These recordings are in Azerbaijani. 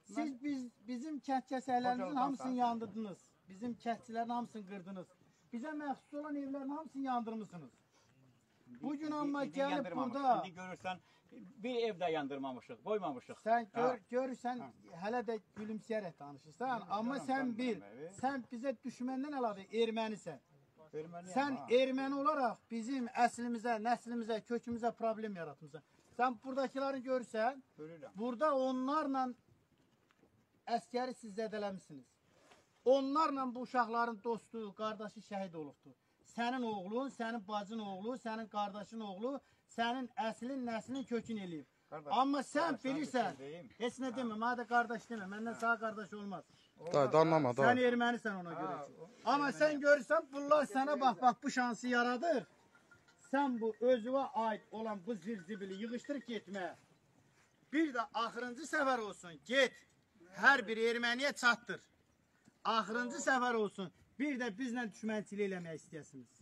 Siz bizim kənd kəsərlərimizin hamısını yandırdınız. Bizim kəndçilərin hamısını qırdınız. Bizə məxsus olan evlərin hamısını yandırmışsınız. Bugün amma gəlib burada... İndi görürsən, bir evdə yandırmamışıq, qoymamışıq. Sən görürsən, hələ də gülümsəyərək danışırsan. Amma sən bil, sən bizə düşməndən əlavə ermənisən. Sən erməni olaraq bizim əslimizə, nəslimizə, kökümüzə problem yaratmışsan. Sən buradakiləri görürsən, burada onlarla əskəri siz zədələmişsiniz. Onlarla bu uşaqların dostu, qardaşı şəhid olubdur. Sənin oğlun, sənin bacın oğlu, sənin qardaşın oğlu, sənin əslin, nəslin kökün eləyib. Amma sən bilirsən, heç nə demə, mənə də qardaş demə, məndən sağ qardaş olmaz. Anlama, sən ermənisən ona görə ki. Amma sən görürsən, bunlar sənə bax, bu şansı yaradır. Sən bu özüvə aid olan bu zirzibili yığışdır getmə. Bir də axırıncı səfər olsun, get, hər bir erməniyə çatdır. Axırıncı səfər olsun. Bir də bizlə düşmənçilik eləmək istəyəsiniz.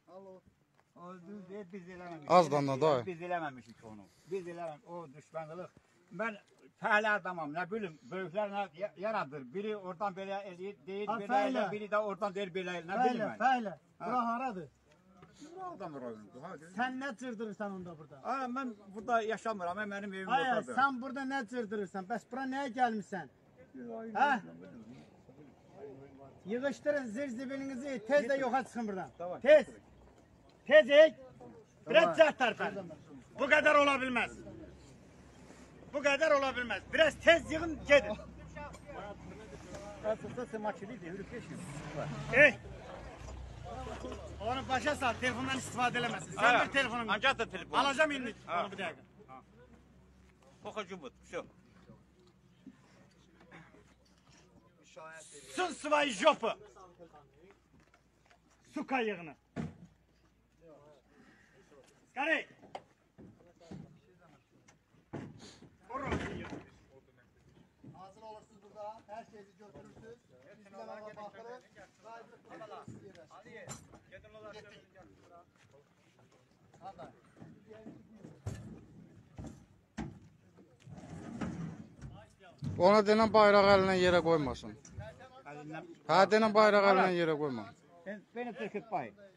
Biz eləməmişik. Az danla da. Biz eləməmişik onu. Biz eləməmişik. O düşmənçilik. Mən fəhlə adamam. Nə bilim, böyüklər nə yaradır. Biri oradan belə eləyir, deyir belə elə, biri də oradan deyir belə elə. Nə bilim mən. Fəhlə. Bura haradır? Buradan rayondur. Sən nə cırdırırsan onda burada? Mən burada yaşamıram. Mənim evim oradadır. Sən burada nə cırdırırsan? Bəs bura nəyə gəlmişsən? Hə? Yığışdırın zirzibilinizi, tez de yoxa çıxın buradan. Tez. Tez ek. Biraz cəhd tərpən. Bu qədər ola bilməz. Bu qədər ola bilməz. Biraz tez yığın, gedin. Sen makineydi, yürüp geçiyor. Onu başa sal, telefondan istifadə eləməsin. Sən bir telefonum. Ancaq da telefon. Alacağım indi. Onu bir dəqiqə. Kokucu bu, şu. Сын свои жопы! Сука yığını. Скорей! Hazır olursunuz burada. Her şeyi götürürsünüz. Bizlere bakırız. Hadi. Hadi. Ona denən bayraq əlinə yerə qoymasın. Hə, denən bayraq əlinə yerə qoyma. Beni tıkıt bay.